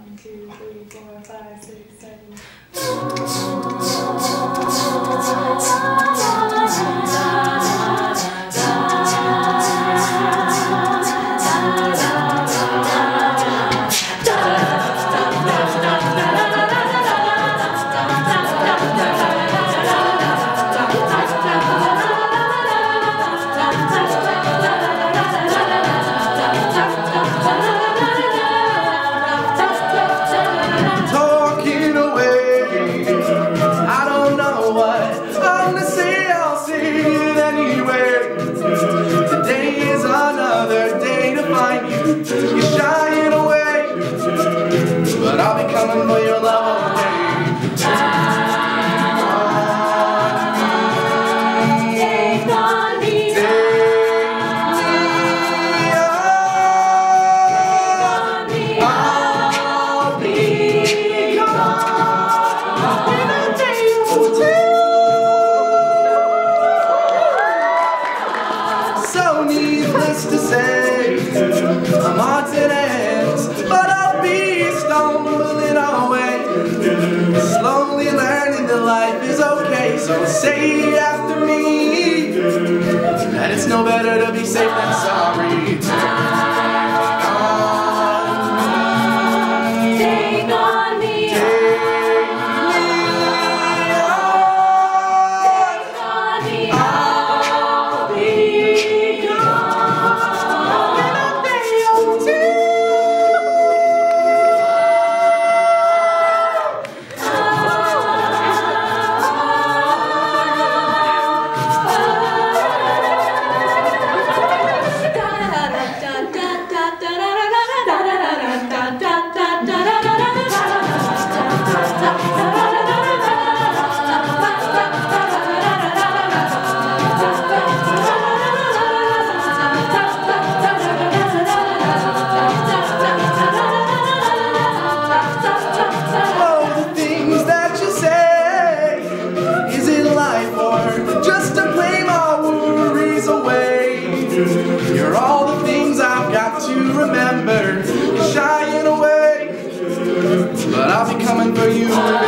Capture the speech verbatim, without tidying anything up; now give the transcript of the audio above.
One, two, three, four, five, six, seven. You're shying away, but I'll be coming for your love all day. Take on me, take me on, I'll be gone in a day or two. So needless to say, I'm odds and ends, but I'll be stumbling away, slowly learning that life is okay. So say after me that it's no better to be safe than sorry. take on me, Take me on, I'll be gone in a day or two. You're all the things I've got to remember. You're shying away, but I'll be coming for you.